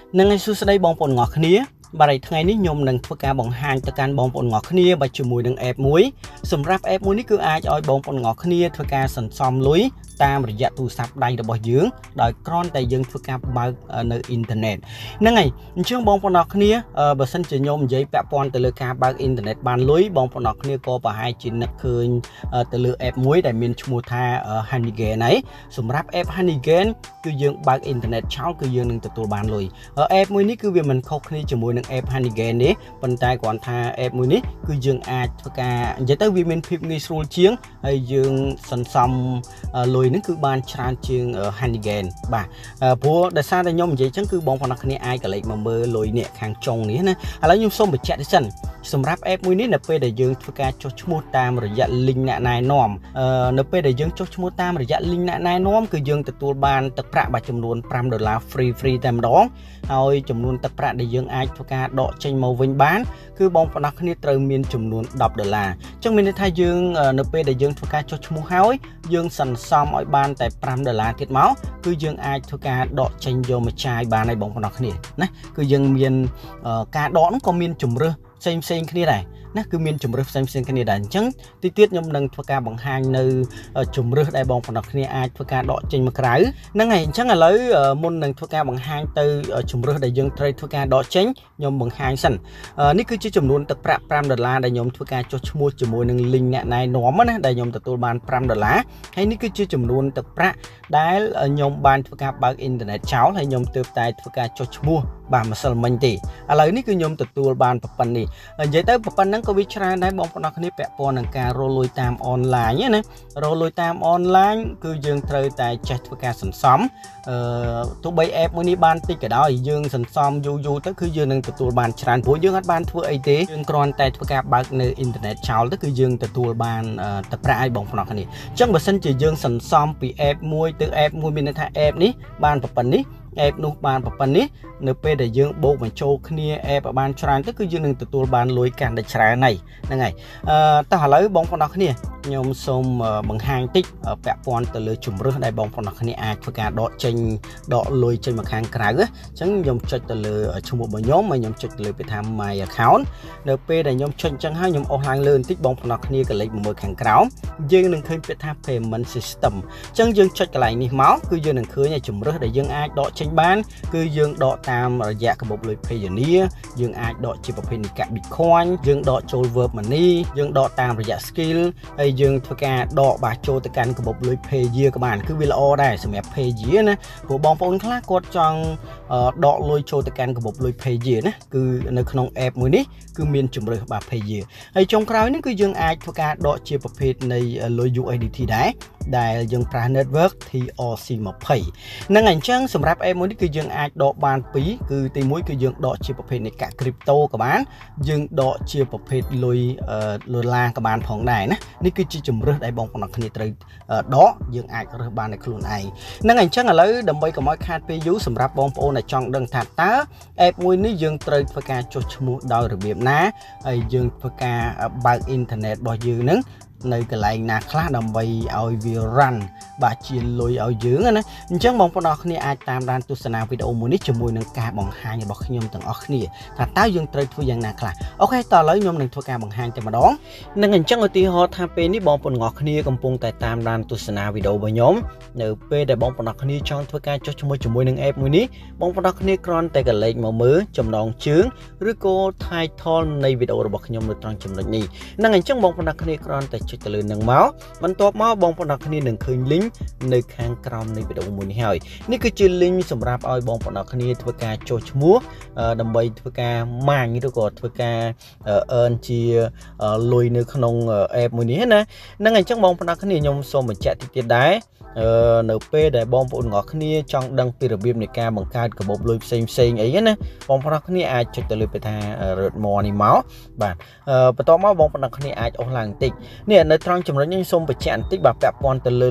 នឹងឲ្យសួស្តីបងប្អូនទាំងអស់គ្នាបាទថ្ងៃនេះខ្ញុំនឹងធ្វើការបង្ហាញទៅកាន់បងប្អូនទាំងអស់គ្នាបាទជាមួយនឹង app មួយសម្រាប់ app មួយនេះគឺអាចឲ្យបងប្អូនទាំងអស់គ្នាធ្វើការសន្សំលុយតាមរយៈទូរស័ព្ទដៃរបស់យើងដោយគ្រាន់តែយើងធ្វើការបើកនៅអ៊ីនធឺណិតហ្នឹងហើយអញ្ចឹងបងប្អូនទាំងអស់គ្នាបើសិនជាខ្ញុំនិយាយពាក់ព័ន្ធទៅលើការបើកអ៊ីនធឺណិតបានលុយបងប្អូនទាំងអស់គ្នាក៏ប្រហែលជានឹកឃើញទៅលើ app មួយដែលមានឈ្មោះថា Honeygain ហើយសម្រាប់ app Honeygain គឺយើងបើកអ៊ីនធឺណិតចោលគឺយើងនឹងទទួលបានលុយ app មួយនេះគឺវាមិនខុសគ្នាជាមួយនឹង app Honeygain ទេប៉ុន្តែគ្រាន់ថា app មួយនេះគឺយើងអាចធ្វើការនិយាយទៅវាមានភាពងាយស្រួលជាងហើយយើងសន្សំលុយនឹងគឺបានច្រើនជាង Honeygain បាទព្រោះដោយសារតែខ្ញុំនិយាយចឹងគឺបងប្អូនគ្នាអាចកលេចមកមើលលុយនេះខាងចុងនេះណាឥឡូវខ្ញុំសូមបញ្ជាក់តិចសិនសម្រាប់ app មួយនេះនៅពេលដែលយើងធ្វើការចុះឈ្មោះតាមរយៈ link អ្នកណែនាំនៅពេលដែលយើងចុះឈ្មោះតាមរយៈ link អ្នកណែនាំគឺយើងទទួលបានទឹកប្រាក់បាទចំនួន$5 free តែម្ដងហើយចំនួនទឹកប្រាក់ដែលយើងអាចធ្វើការដកចេញមកវិញបានគឺបងប្អូនគ្នាត្រូវមានចំនួន$10អញ្ចឹងមានន័យថាយើងនៅពេលដែលយើងធ្វើការចុះឈ្មោះហើយយើងសន្សំឲ្យបានតែ$5ទៀតមកគឺយើងអាចធ្វើការដកចេញយកមកចាយបានហើយបងប្អូនគ្នាណាគឺយើងមានការដកហ្នឹងក៏មានជំរើសផ្សេងគ្នាដែរណាគឺមានជំរើសផ្សេងគ្នាដែរអញ្ចឹងទីទៀតខ្ញុំនឹងធ្វើការបង្ហាញនៅជំរើសដែលបងប្អូនគ្នាអាចធ្វើការដកចេញមកក្រៅហ្នឹងហើយអញ្ចឹងឥឡូវមុននឹងធ្វើការបង្ហាញទៅជំរើសដែលយើងត្រូវធ្វើការដកចេញខ្ញុំបង្ហាញសិននេះគឺជាចំនួនទឹកប្រាក់$5ដែលខ្ញុំធ្វើការចុះឈ្មោះជាមួយនឹង link អ្នកណែនាំណាដែលខ្ញុំទទួលបាន$5ហើយនេះគឺជាចំនួនទឹកប្រាក់ដែលខ្ញុំបានធ្វើការបើកអ៊ីនធឺណិតចោលហើយខ្ញុំទើបតែធ្វើការចុះឈ្មោះបាទម្សិលមិញទេឥឡូវនេះគឺខ្ញុំទទួលបានប៉ុណ្ណេះនិយាយទៅប៉ុណ្ណឹងក៏វាច្រើនដែរបងប្អូនគ្នាពាក់ព័ន្ធនឹងការរកលុយតាមអនឡាញណារកលុយតាមអនឡាញគឺយើងត្រូវតែចេះធ្វើការសន្សំទោះបី app មួយនេះបានតិចក៏ដោយយើងសន្សំយូរទៅគឺយើងនឹងទទួលបានច្រើនព្រោះយើងអត់បានធ្វើអីទេយើងគ្រាន់តែធ្វើការបើកនៅអ៊ីនធឺណិតចោលទៅគឺយើងទទួលបានទឹកប្រាក់ឲ្យបងប្អូនគ្នាអញ្ចឹងបើសិនជាយើងសន្សំពី app មួយទៅ app មួយមានន័យថា app នេះបានប៉ុណ្ណេះ app នោះបានប៉ុណ្ណេះនៅពេលដែលយើងបូកបញ្ចូលគ្នា app ឲ្យបានច្រើនទៅគឺយើងនឹងទទួលបានលុយកាន់តែច្រើនហ្នឹងហើយតោះឥឡូវបងប្អូនគ្នាខ្ញុំសូមបង្ហាញតិចពាក់ព័ន្ធទៅលើជំរើសដែលបងប្អូនគ្នាអាចធ្វើការដកលុយចេញមកខាងក្រៅអញ្ចឹងខ្ញុំចុចទៅលើឈ្មោះរបស់ខ្ញុំហើយខ្ញុំចុចទៅលើពាក្យថា My account នៅពេលដែលខ្ញុំចុចអញ្ចឹងហើយខ្ញុំអស់ឡើងលើបន្តិចបងប្អូនគ្នាក៏លេខមកមើលខាងក្រោមយើងនឹងឃើញពាក្យថា payment system អញ្ចឹងយើងចុចកន្លែងនេះមកគឺយើងនឹងឃើញជំរើសដែលយើងអាចដកចេញបានគឺយើងដកតាមរយៈកាបូបលុយ Payoneer យើងអាចដកជាប្រភេទនៃកាក់ Bitcoin យើងដកចូល Verb Money យើងដកតាមរយៈ Skill ហើយយើងធ្វើការដកបាសចូលទៅកាន់កាបូបលុយ Payeer ក៏បានគឺវាល្អដែរសម្រាប់ Payeer ណាព្រោះបងប្អូនខ្លះគាត់ចង់ដកលុយចូលទៅកាន់កាបូបលុយ Payeer ណាគឺនៅក្នុង app មួយនេះគឺមានជំរើសបាទ Payeer ហើយចុងក្រោយនេះគឺយើងអាចធ្វើការដកជាប្រភេទនៃលុយ USDT ដែរដែលយើងប្រើ network TRC20 ហ្នឹងអញ្ចឹងសម្រាប់ app មួយនេះគឺយើងអាចដកបានពីរគឺទីមួយគឺយើងដកជាប្រភេទនៃកាក់ crypto ក៏បានយើងដកជាប្រភេទលុយដុល្លារក៏បានផងដែរណានេះគឺជាជំរើសដែលបងប្អូនគ្នាត្រូវដកយើងអាចរើសបានដោយខ្លួនឯងហ្នឹងអញ្ចឹងឥឡូវដើម្បីកុំឲ្យខាតពេលយូរសម្រាប់បងប្អូនដែលចង់ដឹងថាតើ app មួយនេះយើងត្រូវធ្វើការចុះឈ្មោះដោយរបៀបណាហើយយើងធ្វើការបើកអ៊ីនធឺណិតរបស់យើងហ្នឹងនៅកន្លែងណាខ្លះដើម្បីឲ្យវា run បាទជាលុយឲ្យយើងណាអញ្ចឹងបងប្អូនគ្នាអាចតាមដានទស្សនាវីដេអូមួយនេះជាមួយនឹងការបង្ហាញរបស់ខ្ញុំទាំងអស់គ្នាថាតើយើងត្រូវធ្វើយ៉ាងណាខ្លះអូខេតោះឥឡូវខ្ញុំនឹងធ្វើការបង្ហាញតែម្ដងនឹងអញ្ចឹងឧទាហរណ៍ថាពេលនេះបងប្អូនទាំងអស់គ្នាកំពុងតែតាមដានទស្សនាវីដេអូរបស់ខ្ញុំនៅពេលដែលបងប្អូនគ្នាចង់ធ្វើការចុះឈ្មោះជាមួយនឹង app មួយនេះបងប្អូនគ្នាគ្រាន់តែកលេចមកមើលចំណងជើងឬក៏ title នៃវីដេអូរបស់ខ្ញុំនៅត្រង់ចំណុចនេះនឹងអញ្ចឹងបងប្អូនគ្នាគ្រាន់តែចុចទៅលើនឹងមកបន្ទាប់មកបងប្អូនគ្នានឹងឃើញ link នៅខាងក្រោមនៃវីដេអូមួយនេះហើយនេះគឺជា link សម្រាប់ឲ្យបងប្អូនគ្នាធ្វើការចុះឈ្មោះដើម្បីធ្វើការម៉ាញឬក៏ធ្វើការ earn ជាលុយនៅក្នុង app មួយនេះណានឹងអញ្ចឹងបងប្អូនគ្នាខ្ញុំសូមបញ្ជាក់តិចទៀតដែរនៅពេលដែលបងប្អូនទាំងអស់គ្នាចង់ដឹងពីរបៀបនៃការបង្កើតកាបូបលុយផ្សេងអីណាបងប្អូនគ្នាអាចចុចទៅលើពាក្យថា Red More នេះមកបាទបន្ទាប់មកបងប្អូនគ្នាអាចអស់ឡើងបន្តិចនេះនៅត្រង់ចំណុចនេះសូមបញ្ជាក់បន្តិចបាទពាក់ព័ន្ធទៅលើ link ចុះ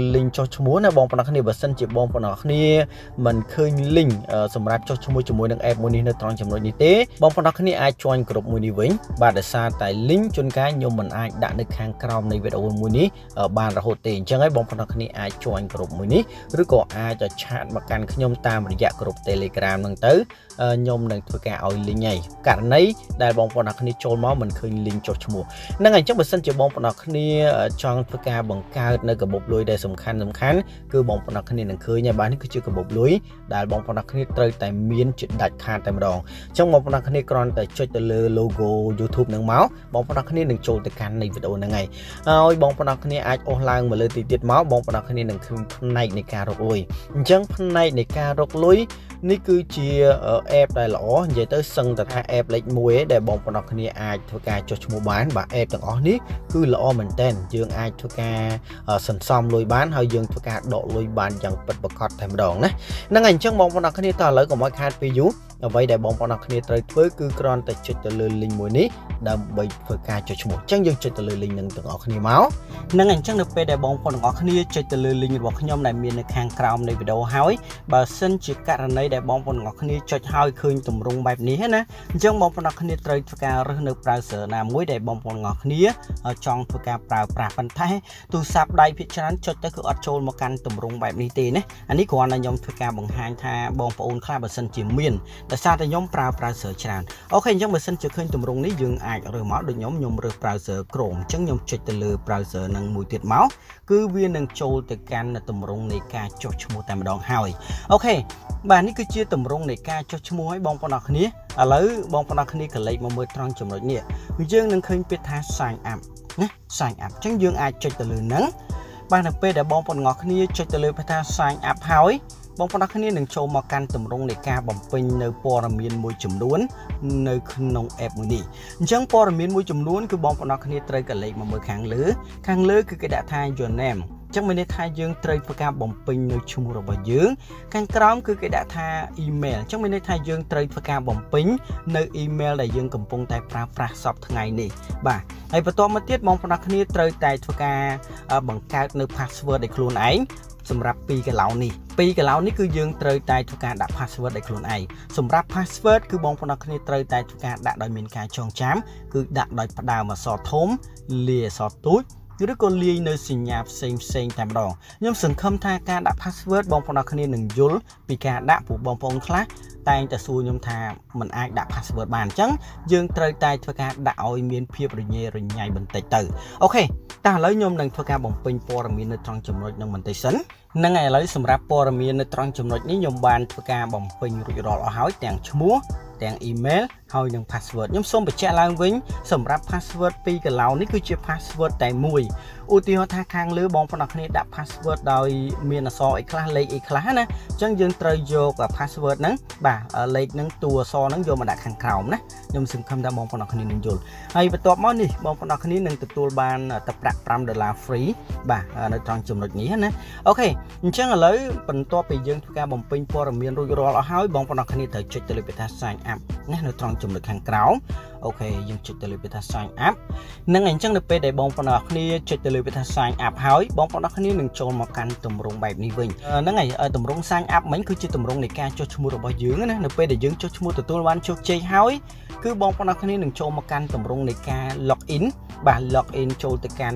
ឈ្មោះណាបងប្អូនគ្នាបើសិនជាបងប្អូនគ្នាមិនឃើញ link សម្រាប់ចុះឈ្មោះជាមួយនឹង app មួយនេះនៅត្រង់ចំណុចនេះទេបងប្អូនគ្នាអាច join ក្រុមមួយនេះវិញបាទដោយសារតែ link ជួនកាលខ្ញុំមិនអាចដាក់នៅខាងក្រោមនៃវីដេអូមួយនេះបានរហូតទេអញ្ចឹងហើយបងប្អូនគ្នាអាច join ក្រុមមួយនេះឬក៏អាចឆាតមកកាន់ខ្ញុំតាមរយៈក្រុម Telegram ហ្នឹងទៅខ្ញុំនឹងធ្វើការឲ្យ link ហើយករណីដែលបងប្អូនគ្នាចូលមកមិនឃើញ link ចុះឈ្មោះហ្នឹងហើយអញ្ចឹងបើសិនជាបងប្អូនគ្នាចង់ធ្វើការបង្កើតនៅកាបូបលុយដែលសំខាន់គឺបងប្អូនគ្នានឹងឃើញហើយបាទនេះគឺជាកាបូបលុយដែលបងប្អូនគ្នាត្រូវតែមានជាដាច់ខាតតែម្ដងអញ្ចឹងបងប្អូនគ្នាគ្រាន់តែចុចទៅលើ logo YouTube ហ្នឹងមកបងប្អូនគ្នានឹងចូលទៅកាន់នៃវីដេអូហ្នឹងហើយបងប្អូនគ្នាអាចអស់ឡើងមកលើទៀតមកបងប្អូនគ្នានឹងឃើញផ្នែកនៃការរកលុយអញ្ចឹងផ្នែកនៃការរកលុយនេះគឺជា app ដែលល្អនិយាយទៅសឹងតែថា app លេខ1ឯងដែលបងប្អូនគ្នាអាចធ្វើការចុះឈ្មោះបានបាទ app ទាំងអស់នេះគឺល្អមែនតើយើងអាចធ្វើការសន្សំលុយបានហើយយើងធ្វើការដកលុយបានយ៉ាងពិតប្រាកដតែម្ដងណាហ្នឹងហើយអញ្ចឹងបងប្អូនគ្នាតើឥឡូវកុំឲ្យខាតពេលយូរអ្វីដែលបងប្អូនគ្នាត្រូវធ្វើគឺគ្រាន់តែចុចទៅលើ link មួយនេះដើម្បីធ្វើការចុះឈ្មោះអញ្ចឹងយើងចុចទៅលើ link ហ្នឹងទាំងអស់គ្នាមកហ្នឹងហើយអញ្ចឹងនៅពេលដែលបងប្អូនទាំងអស់គ្នាចុចទៅលើ link របស់ខ្ញុំដែលមាននៅខាងក្រោមនៃវីដេអូហើយបើសិនជាករណីដែលបងប្អូនទាំងអស់គ្នាចុចហើយឃើញទម្រង់បែបនេះណាអញ្ចឹងបងប្អូនទាំងអស់គ្នាត្រូវធ្វើការរើសនៅ browser ណាមួយដែលបងប្អូនទាំងអស់គ្នាចង់ធ្វើការប្រើប្រាស់ប៉ុន្តែទូរស័ព្ទដៃភាគច្រើនចុចទៅគឺអត់ចូលមកកាន់ទម្រង់បែបនេះទេណាអានេះគ្រាន់តែខ្ញុំធ្វើការបង្ហាញថាបងប្អូនខ្លះបើសិនជាមានដោយសារតែខ្ញុំប្រើ browser ច្រើនអូខេអញ្ចឹងបើសិនជាឃើញទម្រង់នេះយើងអាចរើសមកដូចខ្ញុំរើស browser Chrome អញ្ចឹងខ្ញុំចុចទៅលើ browser នឹងមួយទៀតមកគឺវានឹងចូលទៅកាន់ទម្រង់នៃការចុះឈ្មោះតែម្ដងហើយអូខេបាទនេះគឺជាទម្រង់នៃការចុះឈ្មោះឲ្យបងប្អូនអរគ្នាឥឡូវបងប្អូនអរគ្នាក៏លេខមកមើលត្រង់ចំណុចនេះយើងនឹងឃើញពាក្យថា sign up ណា sign up អញ្ចឹងយើងអាចចុចទៅលើហ្នឹងបាទនៅពេលដែលបងប្អូនអរគ្នាចុចទៅលើពាក្យថា sign up ហើយបងប្អូនគ្នានឹងចូលមកកាន់ទម្រង់នៃការបំពេញនៅព័ត៌មានមួយចំនួននៅក្នុង app មួយនេះអញ្ចឹងព័ត៌មានមួយចំនួនគឺបងប្អូនគ្នាត្រូវកលេចមកមើលខាងលើគឺគេដាក់ថា your name អញ្ចឹងមានន័យថាយើងត្រូវធ្វើការបំពេញនៅឈ្មោះរបស់យើងខាងក្រោមគឺគេដាក់ថា email អញ្ចឹងមានន័យថាយើងត្រូវធ្វើការបំពេញនៅ email ដែលយើងកំពុងតែប្រើប្រាស់សពថ្ងៃនេះបាទហើយបន្ទាប់មកទៀតបងប្អូនគ្នាត្រូវតែធ្វើការបង្កើតនៅ password ឲ្យខ្លួនឯងសម្រាប់2កន្លោនេះ2កន្លោនេះគឺយើងត្រូវតែធ្វើការដាក់ password ឲ្យខ្លួនឯងសម្រាប់ password គឺបងប្អូនគ្នាត្រូវតែធ្វើការដាក់ដោយមានការចងចាំគឺដាក់ដោយផ្ដើមអក្សរធំលាយអក្សរតូចឬក៏លាយនៅសញ្ញាផ្សេងតែម្ដងខ្ញុំសង្ឃឹមថាការដាក់ password បងប្អូនគ្នានឹងយល់ពីការដាក់ព្រោះបងប្អូនខ្លះតែងតែសួរខ្ញុំថាมันអាចដាក់ password បានអញ្ចឹងយើងត្រូវតែធ្វើការដាក់ឲ្យមានភាពរញ៉េរញ៉ៃបន្តិចទៅអូខេតែឥឡូវខ្ញុំនឹងធ្វើការបំពេញព័ត៌មាននៅត្រង់ចំណុចនឹងបន្តិចសិនហ្នឹងហើយឥឡូវសម្រាប់ព័ត៌មាននៅត្រង់ចំណុចនេះខ្ញុំបានធ្វើការបំពេញរួចរាល់អស់ហើយទាំងឈ្មោះទាំង email ហើយនិង password ខ្ញុំសូមបញ្ជាក់ឡើងវិញសម្រាប់ password 2កន្លោនេះគឺជា password តែមួយឧទាហរណ៍ថាខាងលើបងប្អូនគ្នាដាក់ password ដោយមានអក្សរអីខ្លះលេខអីខ្លះណាអញ្ចឹងយើងត្រូវយក password ហ្នឹងបាទលេខហ្នឹងតួអក្សរហ្នឹងយកមកដាក់ខាងក្រោមណាខ្ញុំសង្ឃឹមថាបងប្អូនគ្នានឹងយល់ហើយបន្ទាប់មកនេះបងប្អូនគ្នានឹងទទួលបានទឹកប្រាក់$5 free បាទនៅត្រង់ចំណុចនេះណាអូខេអញ្ចឹងឥឡូវបន្ទាប់ពីយើងធ្វើការបំពេញព័ត៌មានរួចរាល់អស់ហើយបងប្អូនគ្នាត្រូវចុចទៅលើពាក្យថា sign up ណានៅត្រង់ចំណុចខាងក្រោមអូខេយើងចុចទៅលើពាក្យថា sign up នឹងអញ្ចឹងនៅពេលដែលបងប្អូនគ្នាចុចទៅលើពាក្យថា sign up ហើយបងប្អូនគ្នានឹងចូលមកកាន់ទម្រង់បែបនេះវិញហ្នឹងហើយទម្រង់ sign up មិញគឺជាទម្រង់នៃការចុះឈ្មោះរបស់យើងណានៅពេលដែលយើងចុះឈ្មោះទទួលបានជោគជ័យហើយគឺបងប្អូនគ្នានឹងចូលមកកាន់ទម្រង់នៃការ log in បាទ log in ចូលទៅកាន់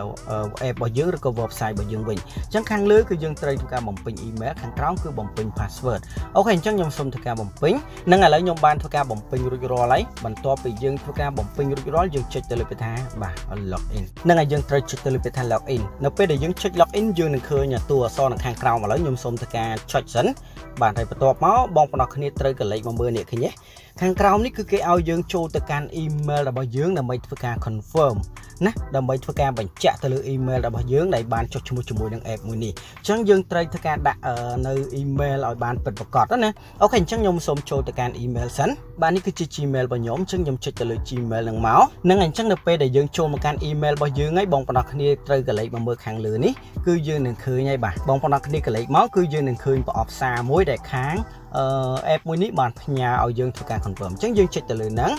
app របស់យើងឬក៏ website របស់យើងវិញអញ្ចឹងខាងលើគឺយើងត្រូវធ្វើការបំពេញ email ខាងក្រោមគឺបំពេញ password អូខេអញ្ចឹងខ្ញុំសូមធ្វើការបំពេញនឹងឥឡូវខ្ញុំបានធ្វើការបំពេញរួចរាល់ហើយបន្ទាប់ពីយើងធ្វើការបំពេញរួចរាល់យើងចុចទៅលើពាក្យថាបាទ log in នឹងហើយយើងត្រូវចុចទៅលើពាក្យថា log in នៅពេលដែលយើងចុច log in យើងនឹងឃើញតួអក្សរនៅខាងក្រោមឥឡូវខ្ញុំសូមធ្វើការចុចសិនបាទហើយបន្ទាប់មកបងប្អូនគ្នាត្រូវកលេចមកមើលនេះឃើញទេខាងក្រោមនេះគឺគេឲ្យយើងចូលទៅកាន់ email របស់យើងដើម្បីធ្វើការ confirm ណាដើម្បីធ្វើការបញ្ជាក់ទៅលើ email របស់យើងដែលបានចុះឈ្មោះជាមួយនឹង app មួយនេះអញ្ចឹងយើងត្រូវធ្វើការដាក់នៅ email ឲ្យបានពិតប្រាកដណាអូខេអញ្ចឹងខ្ញុំសូមចូលទៅកាន់ email សិនបាទនេះគឺជា Gmail របស់ខ្ញុំអញ្ចឹងខ្ញុំចុចទៅលើ Gmail នឹងមកនឹងអញ្ចឹងនៅពេលដែលយើងចូលមកកាន់ email របស់យើងហើយបងប្អូនគ្នាត្រូវកលេចមកមើលខាងលើនេះគឺយើងនឹងឃើញហើយបាទបងប្អូនគ្នាកលេចមកគឺយើងនឹងឃើញប្រអប់សារមួយដែលខាងapp មួយនេះបានផ្ញើឲ្យយើងធ្វើការ confirm អញ្ចឹងយើងចុចទៅលើហ្នឹង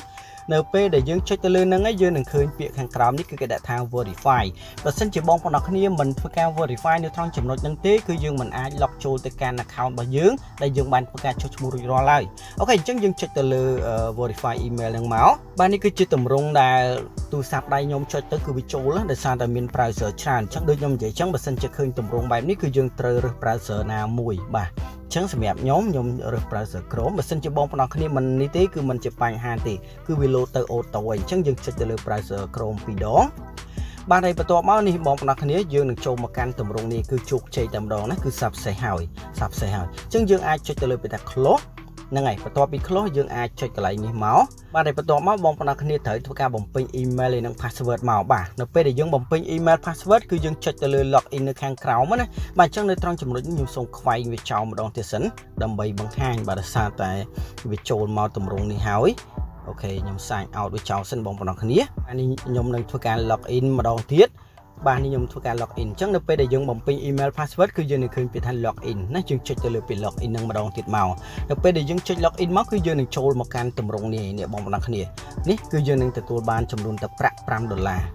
នៅពេលដែលយើងចុចទៅលើហ្នឹងហើយយើងនឹងឃើញពាក្យខាងក្រោមនេះគឺគេដាក់ថា verify បើសិនជាបងប្អូនគ្នាមិនធ្វើការ verify នៅត្រង់ចំណុចហ្នឹងទេគឺយើងមិនអាច log ចូលទៅកាន់ account របស់យើងដែលយើងបានធ្វើការចុចឈ្មោះរួចរាល់ហើយអូខេអញ្ចឹងយើងចុចទៅលើ verify email ហ្នឹងមកបាទនេះគឺជាទម្រង់ដែលទូរស័ព្ទដៃខ្ញុំចុចទៅគឺវាចូលដោយសារតែមាន browser ច្រើនអញ្ចឹងដូចខ្ញុំនិយាយអញ្ចឹងបើសិនជាឃើញទម្រង់បែបនេះគឺយើងត្រូវរើស browser ណាមួយបាទអញ្ចឹងសម្រាប់ខ្ញុំរើស browser Chrome បើសិនជាបងប្អូនគ្នាមិននេះទេគឺមិនជាបញ្ហាទេគឺវា load ទៅ auto ហើយអញ្ចឹងយើងចុចទៅលើ browser Chrome 2ដងបាទហើយបន្ទាប់មកនេះបងប្អូនគ្នាយើងនឹងចូលមកកាន់ទម្រង់នេះគឺជោគជ័យតែម្ដងណាគឺ success ហើយអញ្ចឹងយើងអាចចុចទៅលើពាក្យថា close ហ្នឹងហើយបន្ទាប់ពី close យើងអាចចុចកន្លែងនេះមកបាទហើយបន្ទាប់មកបងប្អូនគ្នាត្រូវធ្វើការបំពេញ email និង password មកបាទនៅពេលដែលយើងបំពេញ email password គឺយើងចុចទៅលើ login នៅខាងក្រោមណាបាទអញ្ចឹងនៅត្រង់ចំណុចនេះខ្ញុំសូមខ្វែងវាចោលម្ដងទៀតសិនដើម្បីបង្ហាញបាទដោយសារតែវាចូលមកទម្រង់នេះហើយអូខេខ្ញុំ sign out វាចោលសិនបងប្អូនគ្នាអានេះខ្ញុំនឹងធ្វើការ login ម្ដងទៀតបាទនេះខ្ញុំធ្វើការ login អញ្ចឹងនៅពេលដែលយើងបំពេញ email password គឺយើងនឹងឃើញពាក្យថា login ណាយើងចុចទៅលើពាក្យ login នឹងម្ដងទៀតមកនៅពេលដែលយើងចុច login មកគឺយើងនឹងចូលមកកាន់ទម្រង់នេះបងប្អូនគ្នានេះគឺយើងនឹងទទួលបានចំនួនទឹកប្រាក់$5ណា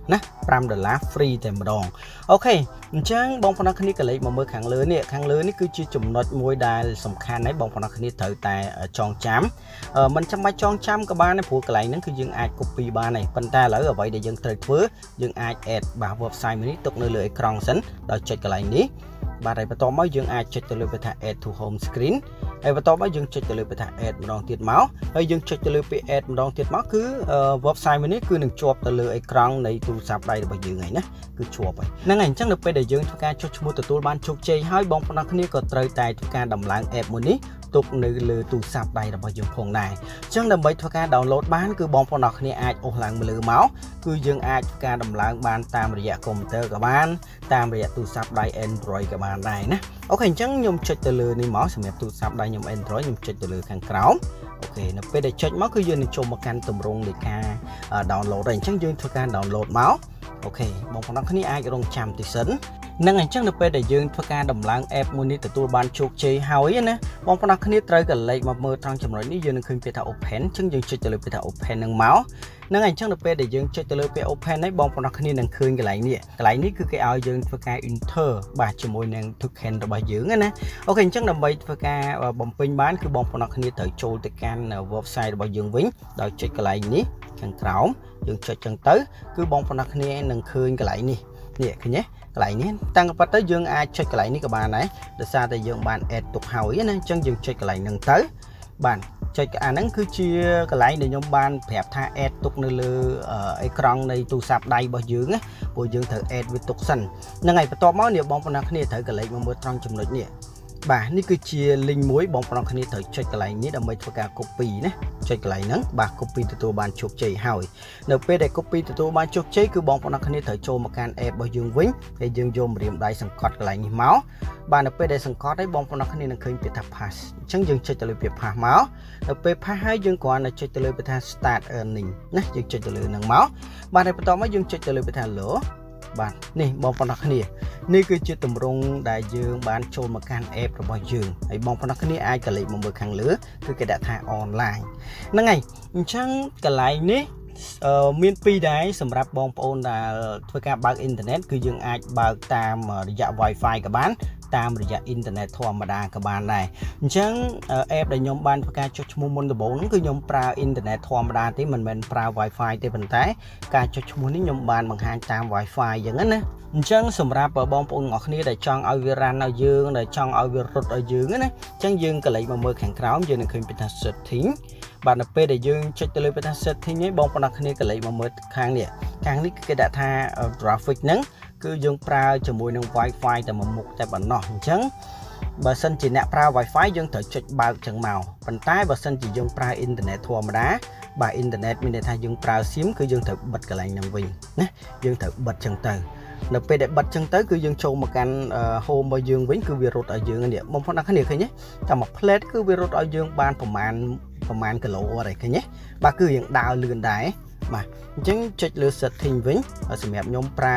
$5 free តែម្ដងអូខេអញ្ចឹងបងប្អូនគ្នាក៏លេខមកមើលខាងលើនេះគឺជាចំណុចមួយដែលសំខាន់ហើយបងប្អូនគ្នាត្រូវតែចងចាំមិនចាំបាច់ចងចាំក៏បានដែរព្រោះកន្លែងហ្នឹងគឺយើងអាច copy បានហើយប៉ុន្តែឥឡូវអ្វីដែលយើងត្រូវធ្វើយើងអាច add បាទ website នេះទុកនៅលើអេក្រង់សិនដោយចុចកន្លែងនេះបាទហើយបន្ទាប់មកយើងអាចចុចទៅលើពាក្យថា add to home screen ហើយបន្ទាប់មកយើងចុចទៅលើពាក្យថា add ម្ដងទៀតមកហើយយើងចុចទៅលើពាក្យ add ម្ដងទៀតមកគឺ website នេះគឺនឹងជាប់ទៅលើអេក្រង់នៃទូរស័ព្ទដៃរបស់យើងហើយណាគឺជាប់ហើយហ្នឹងហើយអញ្ចឹងនៅពេលដែលយើងធ្វើការចុចឈ្មោះទទួលបានជោគជ័យហើយបងប្អូនគ្នាក៏ត្រូវតែធ្វើការដំឡើង app មួយនេះទុកនៅលើទូរស័ព្ទដៃរបស់យើងផងដែរអញ្ចឹងដើម្បីធ្វើការ download បានគឺបងប្អូនគ្នាអាចអូសឡើងលើមកគឺយើងអាចធ្វើការដំឡើងបានតាមរយៈ computer ក៏បានតាមរយៈទូរស័ព្ទដៃ Android ក៏បានដែរណាអូខេអញ្ចឹងខ្ញុំចុចទៅលើនេះមកសម្រាប់ទូរស័ព្ទដៃខ្ញុំ Android ខ្ញុំចុចទៅលើខាងក្រោមអូខេនៅពេលដែលចុចមកគឺយើងនឹងចូលមកកាន់ទម្រង់នៃការ download ហើយអញ្ចឹងយើងធ្វើការ download មកអូខេបងប្អូនគ្នាអាចរងចាំតិចសិននឹងអញ្ចឹងនៅពេលដែលយើងធ្វើការដំឡើង app មួយនេះទទួលបានជោគជ័យហើយណាបងប្អូនគ្នាត្រូវកលេចមកមើលត្រង់ចំណុចនេះយើងនឹងឃើញពាក្យថា open អញ្ចឹងយើងចុចទៅលើពាក្យថា open នឹងមកនឹងអញ្ចឹងនៅពេលដែលយើងចុចទៅលើពាក្យ open នេះបងប្អូនគ្នានឹងឃើញកន្លែងនេះគឺគេឲ្យយើងធ្វើការ enter បាទជាមួយនឹង token របស់យើងណាអូខេអញ្ចឹងដើម្បីធ្វើការបំពេញបានគឺបងប្អូនគ្នាត្រូវចូលទៅកាន់ website របស់យើងវិញដោយចុចកន្លែងនេះខាងក្រោមយើងចុចចឹងទៅគឺបងប្អូនគ្នានឹងឃើញកន្លែងនេះឃើញទេកន្លែងនេះតាំងពីទៅយើងអាចចុចកន្លែងនេះក៏បានដែរដោយសារតែយើងបាន add ទុកហើយណាអញ្ចឹងយើងចុចកន្លែងហ្នឹងទៅបាទចុចអាហ្នឹងគឺជាកន្លែងដែលខ្ញុំបានប្រាប់ថា add ទុកនៅលើអេក្រង់នៃទូរស័ព្ទដៃរបស់យើងណាព្រោះយើងត្រូវ add វាទុកសិនហ្នឹងហើយបន្ទាប់មកនេះបងប្អូនគ្នាត្រូវកលេចមកមើលត្រង់ចំណុចនេះបាទនេះគឺជា link មួយបងប្អូនគ្នាត្រូវចុចកន្លែងនេះដើម្បីធ្វើការ copy ណាចុចកន្លែងហ្នឹងបាទ copy ទទួលបានជោគជ័យហើយនៅពេលដែល copy ទទួលបានជោគជ័យគឺបងប្អូនគ្នាត្រូវចូលមកកាន់ app របស់យើងវិញហើយយើងយកម្រាមដៃសង្កត់កន្លែងនេះមកបាទនៅពេលដែលសង្កត់ហើយបងប្អូនគ្នានឹងឃើញពាក្យថា pass អញ្ចឹងយើងចុចទៅលើពាក្យ pass មកនៅពេល pass ហើយយើងគ្រាន់តែចុចទៅលើពាក្យថា start earning ណាយើងចុចទៅលើហ្នឹងមកបាទហើយបន្ទាប់មកយើងចុចទៅលើពាក្យថា low បាទនេះបងប្អូនគ្នានេះគឺជាទម្រង់ដែលយើងបានចូលមកកាន់ app របស់យើងហើយបងប្អូនគ្នាអាចកលេចមកមើលខាងលើគឺគេដាក់ថា online ហ្នឹងហើយអញ្ចឹងកន្លែងនេះមានពីរដែរសម្រាប់បងប្អូនដែលធ្វើការបើកអ៊ីនធឺណិតគឺយើងអាចបើកតាមរយៈ Wi-Fi ក៏បានតាមរយៈអ៊ីនធឺណិតធម្មតាក៏បានដែរអញ្ចឹង app ដែលខ្ញុំបានធ្វើការចុចឈ្មោះមុនដំបូងហ្នឹងគឺខ្ញុំប្រើអ៊ីនធឺណិតធម្មតាទេមិនមែនប្រើ Wi-Fi ទេប៉ុន្តែការចុចឈ្មោះនេះខ្ញុំបានបង្ហាញតាម Wi-Fi អញ្ចឹងណាអញ្ចឹងសម្រាប់បងប្អូនទាំងអស់គ្នាដែលចង់ឲ្យវារ៉ាន់ឲ្យយើងដែលចង់ឲ្យវារត់ឲ្យយើងណាអញ្ចឹងយើងកលេចមកមើលខាងក្រោមយើងនឹងឃើញពាក្យថា setting បាទនៅពេលដែលយើងចុចទៅលើពាក្យថា setting នេះបងប្អូនគ្នាកលេចមកមើលខាងនេះគឺគេដាក់ថា graphic ហ្នឹងគឺយើងប្រើជាមួយនឹង Wi-Fi តែមួយមុខតែប៉ុណ្ណោះអញ្ចឹងបើសិនជាអ្នកប្រើ Wi-Fi យើងត្រូវចុចបើកចឹងមកប៉ុន្តែបើសិនជាយើងប្រើអ៊ីនធឺណិតធម្មតាបាទអ៊ីនធឺណិតមានន័យថាយើងប្រើ SIM គឺយើងត្រូវបិទកន្លែងហ្នឹងវិញណាយើងត្រូវបិទចឹងទៅនៅពេលដែលបិទចឹងទៅគឺយើងចូលមកកាន់ home របស់យើងវិញគឺវារត់ឲ្យយើងនេះបងប្អូនគ្នាឃើញទេតែមួយ plate គឺវារត់ឲ្យយើងបានប្រមាណគីឡូអត់ទេឃើញទេបាទគឺរៀងដើរលឿនដែរបាទអញ្ចឹងចុចលើ setting វិញសម្រាប់ខ្ញុំប្រើ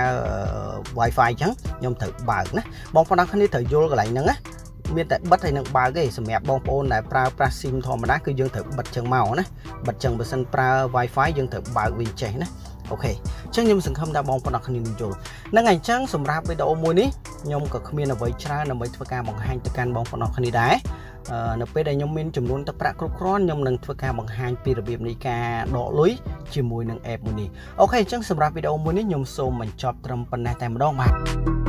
Wi-Fi អញ្ចឹងខ្ញុំត្រូវបើកណាបងប្អូនគ្នាត្រូវយល់កន្លែងហ្នឹងណាមានតែបិទហើយនឹងបើកទេសម្រាប់បងប្អូនដែលប្រើប្រាស់ SIM ធម្មតាគឺយើងត្រូវបិទចឹងមកណាបិទចឹងបើសិនប្រើ Wi-Fi យើងត្រូវបើកវាចេះណាអូខេអញ្ចឹងខ្ញុំសង្ឃឹមថាបងប្អូនអរគ្នានឹងយល់ហ្នឹងហើយអញ្ចឹងសម្រាប់វីដេអូមួយនេះខ្ញុំក៏គ្មានអ្វីច្រើនដើម្បីធ្វើការបង្ហាញទៅកាន់បងប្អូនអរគ្នាដែរនៅពេលដែលខ្ញុំមានចំនួនទឹកប្រាក់គ្រប់គ្រាន់ខ្ញុំនឹងធ្វើការបង្ហាញពីរបៀបនៃការដកលុយជាមួយនឹង app មួយនេះអូខេអញ្ចឹងសម្រាប់វីដេអូមួយនេះខ្ញុំសូមបញ្ចប់ត្រឹមប៉ុណ្ណេះតែម្ដងបាទ